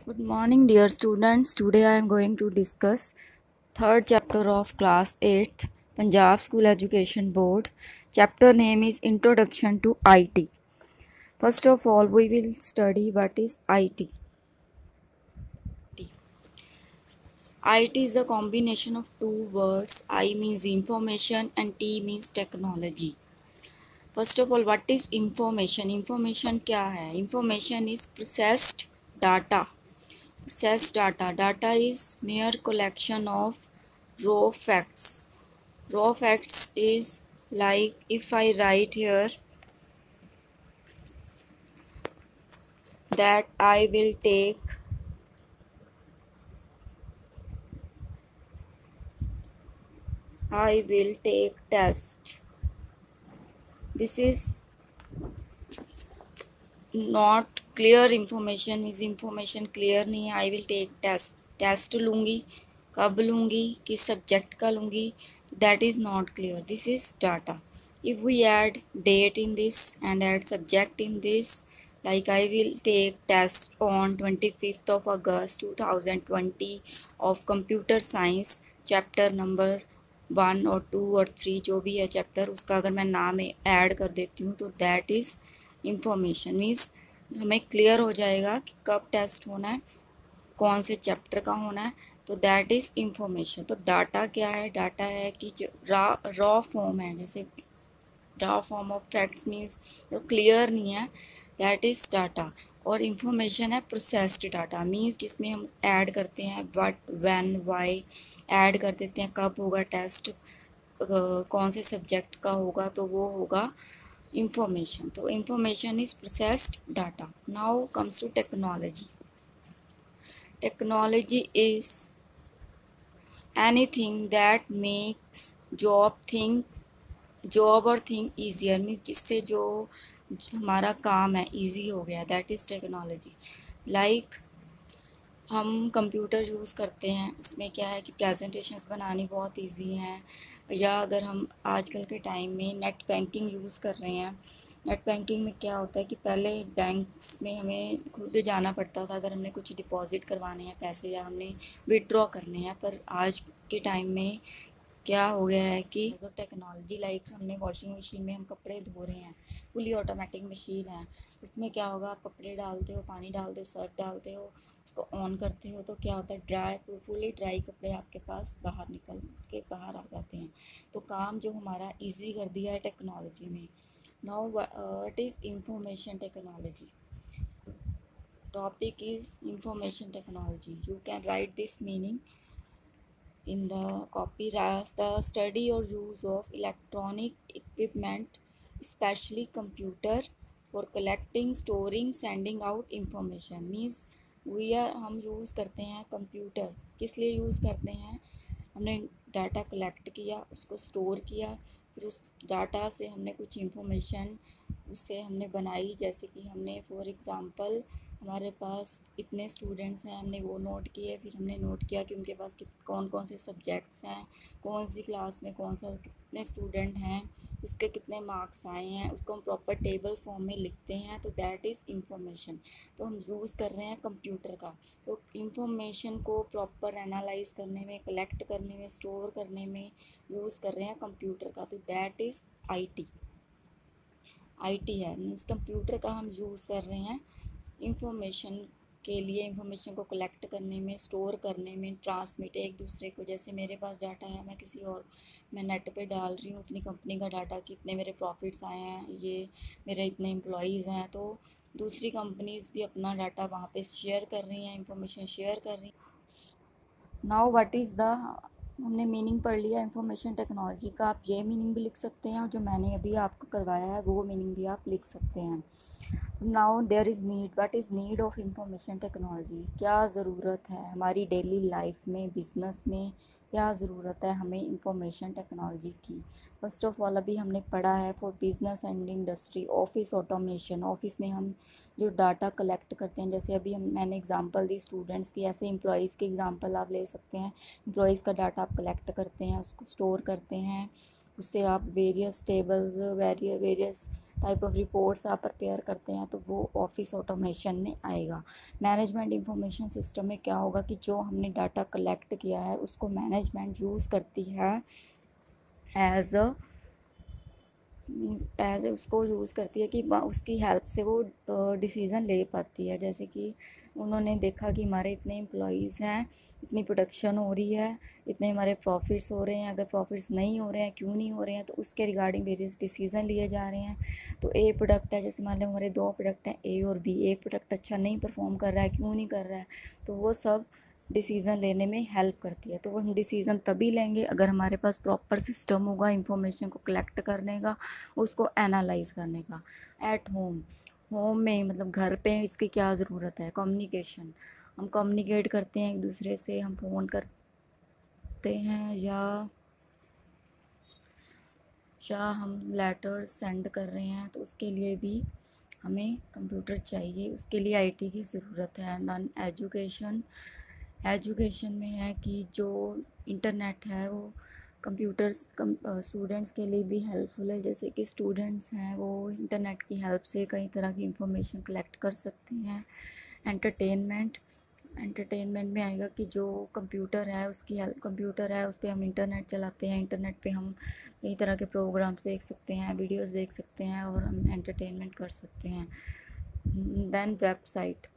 Good morning, dear students. Today I am going to discuss third chapter of class 8th Punjab School Education Board. Chapter name is Introduction to IT. First of all, we will study what is IT. IT is a combination of two words. I means information and T means technology. First of all, what is information? Information क्या है? Information is processed data. Processed data. Data is mere collection of raw facts. Raw facts is like if I write here that I will take test. This is not clear information. is information clear नहीं है. I will take test लूँगी, कब लूँगी, किस subject का लूँगी, that is not clear. This is data. If we add date in this and add subject in this, like I will take test on 25th of August 2020 of computer science chapter number 1 और 2 और 3 जो भी है chapter, उसका अगर मैं नाम add कर देती हूँ तो दैट इज़ इंफॉर्मेशन. मीन्स हमें क्लियर हो जाएगा कि कब टेस्ट होना है, कौन से चैप्टर का होना है, तो दैट इज़ इंफॉर्मेशन. तो डाटा क्या है? डाटा है कि जो रॉ फॉर्म है, जैसे raw form of facts means जो क्लियर नहीं है, दैट इज़ डाटा. और इंफॉर्मेशन है प्रोसेस्ड डाटा, मीन्स जिसमें हम ऐड करते हैं व्हाट, व्हेन, व्हाई, ऐड कर देते हैं कब होगा टेस्ट, कौन से सब्जेक्ट का होगा, तो वो होगा information. तो information is processed data. Now comes to technology. Technology is anything that makes job और thing easier. मीन्स जिससे जो हमारा काम है easy हो गया, that is technology. Like हम कंप्यूटर यूज़ करते हैं, उसमें क्या है कि प्रेजेंटेशंस बनानी बहुत इजी हैं. या अगर हम आजकल के टाइम में नेट बैंकिंग यूज़ कर रहे हैं, नेट बैंकिंग में क्या होता है कि पहले बैंक्स में हमें खुद जाना पड़ता था अगर हमने कुछ डिपॉजिट करवाने हैं पैसे या हमने विड्रॉ करने हैं. पर आज के टाइम में क्या हो गया है कि टेक्नोलॉजी, लाइक हमने वॉशिंग मशीन में हम कपड़े धो रहे हैं, फुली ऑटोमेटिक मशीन है. उसमें क्या होगा, आप कपड़े डालते हो, पानी डालते हो, सर्फ डालते हो, उसको ऑन करते हो तो क्या होता है, फुली ड्राई कपड़े आपके पास बाहर निकल के बाहर आ जाते हैं. तो काम जो हमारा इजी कर दिया है टेक्नोलॉजी में. Now what is information technology? Topic is information technology. You can write this meaning in the copy. The study or use of electronic equipment, especially computer, for collecting, storing, sending out information. Means हम use करते हैं computer. किस लिए use करते हैं? हमने data collect किया, उसको स्टोर किया, फिर उस डाटा से हमने कुछ इंफॉर्मेशन उससे हमने बनाई. जैसे कि हमने फॉर एग्ज़ाम्पल हमारे पास इतने स्टूडेंट्स हैं, हमने वो नोट किए, फिर हमने नोट किया कि उनके पास कौन कौन से सब्जेक्ट्स हैं, कौन सी क्लास में कौन सा कितने स्टूडेंट हैं, इसके कितने मार्क्स आए हैं, उसको हम प्रॉपर टेबल फॉर्म में लिखते हैं. तो दैट इज़ इंफॉर्मेशन. तो हम यूज़ कर रहे हैं कंप्यूटर का. तो इंफॉर्मेशन को प्रॉपर एनालाइज करने में, कलेक्ट करने में, स्टोर करने में यूज़ कर रहे हैं कंप्यूटर का. तो दैट इज़ आईटी है. मीन्स कंप्यूटर का हम यूज़ कर रहे हैं इंफॉर्मेशन के लिए, इंफॉर्मेशन को कलेक्ट करने में, स्टोर करने में, ट्रांसमिट एक दूसरे को. जैसे मेरे पास डाटा है, मैं नेट पे डाल रही हूँ अपनी कंपनी का डाटा कि इतने मेरे प्रॉफिट्स आए हैं, ये मेरे इतने एम्प्लॉयज़ हैं, तो दूसरी कंपनीज़ भी अपना डाटा वहाँ पे शेयर कर रही हैं, इंफॉर्मेशन शेयर कर रही हैं. नाउ व्हाट इज़ द, हमने मीनिंग पढ़ लिया इंफॉर्मेशन टेक्नोलॉजी का. आप ये मीनिंग भी लिख सकते हैं और जो मैंने अभी आपको करवाया है वो मीनिंग भी आप लिख सकते हैं. Now there is need. What is need of information technology? क्या ज़रूरत है हमारी डेली लाइफ में, बिज़नेस में क्या ज़रूरत है हमें इंफॉर्मेशन टेक्नोलॉजी की? फर्स्ट ऑफ ऑल अभी हमने पढ़ा है for business and industry, office automation. Office में हम जो डाटा कलेक्ट करते हैं, जैसे अभी मैंने एग्जांपल दी स्टूडेंट्स की, ऐसे एम्प्लॉयज़ की एग्जांपल आप ले सकते हैं. एम्प्लॉयज़ का डाटा आप कलेक्ट करते हैं, उसको स्टोर करते हैं, उससे आप various tables, various type of reports आप प्रिपेयर करते हैं तो वो ऑफिस ऑटोमेशन में आएगा। मैनेजमेंट इंफॉर्मेशन सिस्टम में क्या होगा कि जो हमने डाटा कलेक्ट किया है उसको मैनेजमेंट यूज़ करती है एज अ मीन्स एज उसको यूज़ करती है कि उसकी हेल्प से वो डिसीज़न ले पाती है। जैसे कि उन्होंने देखा कि हमारे इतने एम्प्लॉयज़ हैं, इतनी प्रोडक्शन हो रही है, इतने हमारे प्रॉफिट्स हो रहे हैं, अगर प्रॉफिट्स नहीं हो रहे हैं क्यों नहीं हो रहे हैं, तो उसके रिगार्डिंग वेरियस डिसीज़न लिए जा रहे हैं। तो ए प्रोडक्ट है, जैसे मान लो हमारे दो प्रोडक्ट हैं ए और बी, एक प्रोडक्ट अच्छा नहीं परफॉर्म कर रहा है, क्यों नहीं कर रहा है, तो वो सब डिसीज़न लेने में हेल्प करती है। तो वो हम डिसीज़न तभी लेंगे अगर हमारे पास प्रॉपर सिस्टम होगा इंफॉर्मेशन को कलेक्ट करने का, उसको एनालाइज करने का। एट होम, होम में मतलब घर पे इसकी क्या ज़रूरत है, कम्युनिकेशन, हम कम्युनिकेट करते हैं एक दूसरे से, हम फ़ोन करते हैं या हम लेटर्स सेंड कर रहे हैं, तो उसके लिए भी हमें कंप्यूटर चाहिए, उसके लिए आईटी की ज़रूरत है। दैन एजुकेशन, एजुकेशन में है कि जो इंटरनेट है वो कंप्यूटर्स स्टूडेंट्स के लिए भी हेल्पफुल है। जैसे कि स्टूडेंट्स हैं वो इंटरनेट की हेल्प से कई तरह की इंफॉर्मेशन कलेक्ट कर सकते हैं। एंटरटेनमेंट, एंटरटेनमेंट में आएगा कि जो कंप्यूटर है उसकी हेल्प, कंप्यूटर है उस पर हम इंटरनेट चलाते हैं, इंटरनेट पे हम कई तरह के प्रोग्राम्स देख सकते हैं, वीडियोस देख सकते हैं और हम एंटरटेनमेंट कर सकते हैं। Then website,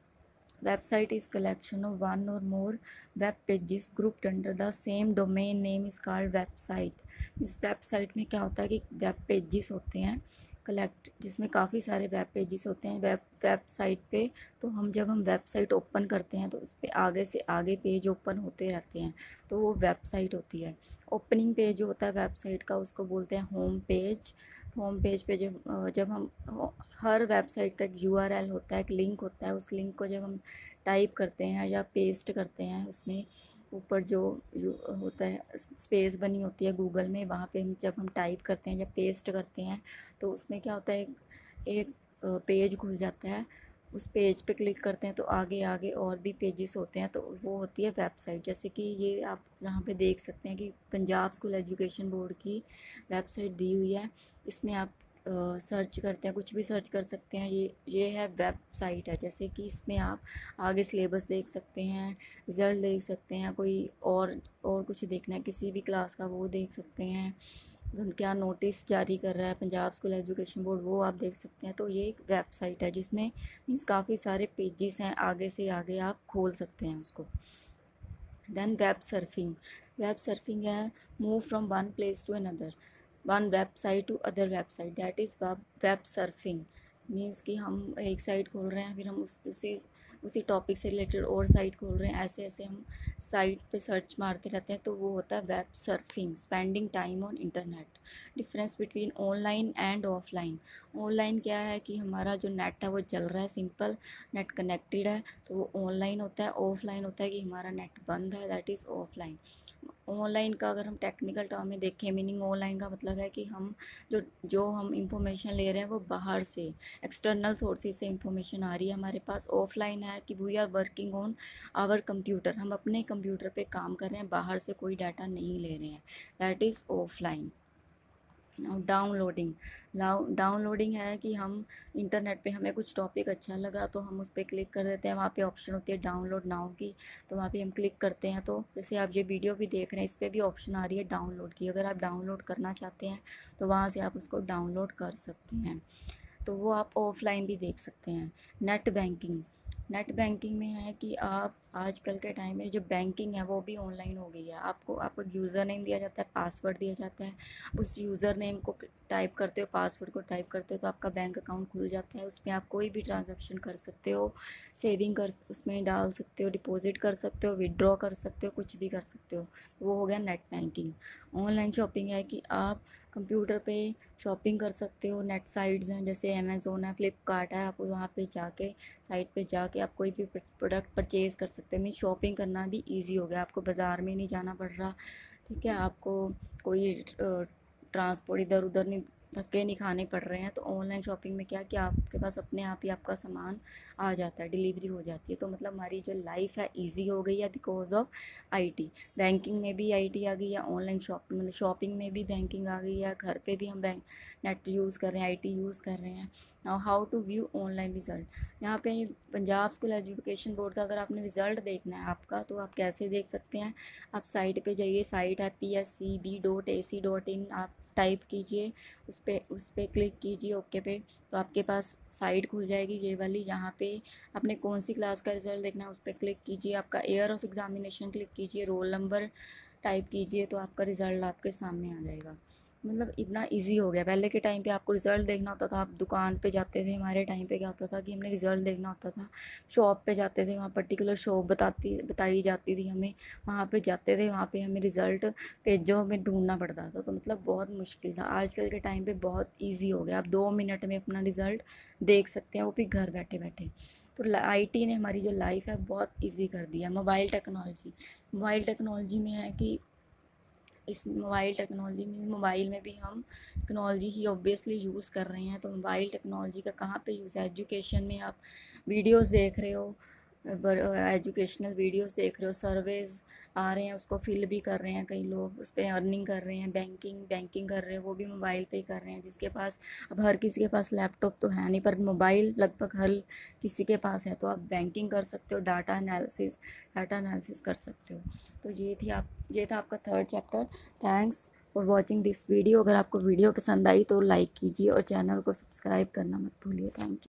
website is collection of one or more web pages grouped under the same domain name is called website। इस वेबसाइट में क्या होता है कि वेब पेजेस होते हैं कलेक्ट, जिसमें काफ़ी सारे वेब पेजेस होते हैं वेबसाइट पे। तो हम जब हम वेबसाइट ओपन करते हैं तो उस पर आगे से आगे पेज ओपन होते रहते हैं, तो वो वेबसाइट होती है। ओपनिंग पेज जो होता है वेबसाइट का उसको बोलते हैं होम पेज। होम पेज पे जब हम हर वेबसाइट का एक यूआरएल होता है, एक लिंक होता है, उस लिंक को जब हम टाइप करते हैं या पेस्ट करते हैं, उसमें ऊपर जो होता है स्पेस बनी होती है गूगल में, वहाँ पे हम जब हम टाइप करते हैं या पेस्ट करते हैं तो उसमें क्या होता है, एक पेज खुल जाता है। उस पेज पे क्लिक करते हैं तो आगे आगे और भी पेजेस होते हैं, तो वो होती है वेबसाइट। जैसे कि ये आप यहाँ पे देख सकते हैं कि पंजाब स्कूल एजुकेशन बोर्ड की वेबसाइट दी हुई है। इसमें आप सर्च करते हैं, कुछ भी सर्च कर सकते हैं, ये है वेबसाइट है। जैसे कि इसमें आप आगे सिलेबस देख सकते हैं, रिज़ल्ट देख सकते हैं, कोई और कुछ देखना है किसी भी क्लास का वो देख सकते हैं, क्या नोटिस जारी कर रहा है पंजाब स्कूल एजुकेशन बोर्ड वो आप देख सकते हैं। तो ये एक वेबसाइट है जिसमें मीन्स काफ़ी सारे पेजेस हैं, आगे से आगे आप खोल सकते हैं उसको। Then web surfing, web surfing है move from one place to another, one website to other website, that is web surfing. Means कि हम एक साइट खोल रहे हैं, फिर हम उसी टॉपिक से रिलेटेड और साइट खोल रहे हैं, ऐसे ऐसे हम साइट पे सर्च मारते रहते हैं, तो वो होता है web surfing. Spending time on internet, difference between online and offline. Online क्या है कि हमारा जो नेट है वो चल रहा है, सिंपल नेट कनेक्टेड है, तो वो ऑनलाइन होता है। ऑफलाइन होता है कि हमारा नेट बंद है, दैट इज़ ऑफलाइन। ऑनलाइन का अगर हम टेक्निकल टर्म में देखें, मीनिंग ऑनलाइन का मतलब है कि हम जो हम इंफॉर्मेशन ले रहे हैं वो बाहर से एक्सटर्नल सोर्सेज से इंफॉर्मेशन आ रही है हमारे पास। ऑफलाइन है कि we are working on our computer, हम अपने कंप्यूटर पे काम कर रहे हैं, बाहर से कोई डाटा नहीं ले रहे हैं, that is offline. Downloading, downloading है कि हम इंटरनेट पे हमें कुछ टॉपिक अच्छा लगा तो हम उस पर क्लिक कर देते हैं, वहाँ पे ऑप्शन होती है डाउनलोड नाउ की, तो वहाँ पे हम क्लिक करते हैं। तो जैसे आप ये वीडियो भी देख रहे हैं, इस पर भी ऑप्शन आ रही है डाउनलोड की, अगर आप डाउनलोड करना चाहते हैं तो वहाँ से आप उसको डाउनलोड कर सकते हैं। तो वो आप ऑफलाइन भी देख सकते हैं। नेट बैंकिंग, नेट बैंकिंग में है कि आप आजकल के टाइम में जो बैंकिंग है वो भी ऑनलाइन हो गई है। आपको यूज़र नेम दिया जाता है, पासवर्ड दिया जाता है, उस यूज़र नेम को टाइप करते हो, पासवर्ड को टाइप करते हो, तो आपका बैंक अकाउंट खुल जाता है। उसमें आप कोई भी ट्रांजैक्शन कर सकते हो, सेविंग कर उसमें डाल सकते हो, डिपॉजिट कर सकते हो, विड्रॉ कर सकते हो, कुछ भी कर सकते हो। वो हो गया नेट बैंकिंग। ऑनलाइन शॉपिंग है कि आप कंप्यूटर पे शॉपिंग कर सकते हो, नेट साइट्स हैं जैसे अमेज़ोन है, फ्लिपकार्ट है, आप वहाँ पे जाके साइट पे जाके आप कोई भी प्रोडक्ट परचेज़ कर सकते हो। मीन शॉपिंग करना भी इजी हो गया, आपको बाज़ार में नहीं जाना पड़ रहा, ठीक है, आपको कोई ट्रांसपोर्ट इधर उधर नहीं धक्के नहीं खाने पड़ रहे हैं। तो ऑनलाइन शॉपिंग में क्या कि आपके पास अपने आप ही आपका सामान आ जाता है, डिलीवरी हो जाती है। तो मतलब हमारी जो लाइफ है ईजी हो गई है बिकॉज ऑफ आईटी। बैंकिंग में भी आईटी आ गई है, ऑनलाइन शॉपिंग मतलब शॉपिंग में भी बैंकिंग आ गई है, घर पे भी हम बैंक नेट यूज़ कर रहे हैं, आईटी यूज़ कर रहे हैं। Now how to view online result. यहाँ पे पंजाब स्कूल एजुकेशन बोर्ड का अगर आपने रिज़ल्ट देखना है आपका, तो आप कैसे देख सकते हैं। आप साइट पे जाइए, साइट है pscb.ac.in, आप टाइप कीजिए, उस पर क्लिक कीजिए ओके पे। तो आपके पास साइट खुल जाएगी ये वाली, जहाँ पे आपने कौन सी क्लास का रिज़ल्ट देखना है उस पर क्लिक कीजिए, आपका ईयर ऑफ एग्ज़ामिनेशन क्लिक कीजिए, रोल नंबर टाइप कीजिए, तो आपका रिज़ल्ट आपके सामने आ जाएगा। मतलब इतना इजी हो गया। पहले के टाइम पे आपको रिज़ल्ट देखना होता था, आप दुकान पे जाते थे। हमारे टाइम पे क्या होता था कि हमने रिज़ल्ट देखना होता था, शॉप पे जाते थे, वहाँ पर्टिकुलर शॉप बताई जाती थी हमें, वहाँ पे जाते थे, वहाँ पे हमें रिज़ल्ट पेजों में ढूंढना पड़ता था। तो मतलब बहुत मुश्किल था। आजकल के टाइम पे बहुत ईजी हो गया, आप 2 मिनट में अपना रिज़ल्ट देख सकते हैं, वो भी घर बैठे बैठे। तो आईटी ने हमारी जो लाइफ है बहुत ईजी कर दिया। मोबाइल टेक्नोलॉजी में है कि इस मोबाइल टेक्नोलॉजी में, मोबाइल में भी हम टेक्नोलॉजी ही ऑब्वियसली यूज़ कर रहे हैं। तो मोबाइल टेक्नोलॉजी का कहाँ पे यूज़ है? एजुकेशन में आप वीडियोस देख रहे हो, एजुकेशनल वीडियोस देख रहे हो, सर्वेज आ रहे हैं उसको फिल भी कर रहे हैं कई लोग, उस पर अर्निंग कर रहे हैं। बैंकिंग कर रहे हैं वो भी मोबाइल पे ही कर रहे हैं। जिसके पास, अब हर किसी के पास लैपटॉप तो है नहीं, पर मोबाइल लगभग हर किसी के पास है। तो आप बैंकिंग कर सकते हो, डाटा एनालिसिस कर सकते हो। तो ये था आपका third chapter. Thanks for watching this video. अगर आपको वीडियो पसंद आई तो लाइक कीजिए और चैनल को सब्सक्राइब करना मत भूलिए। Thank you.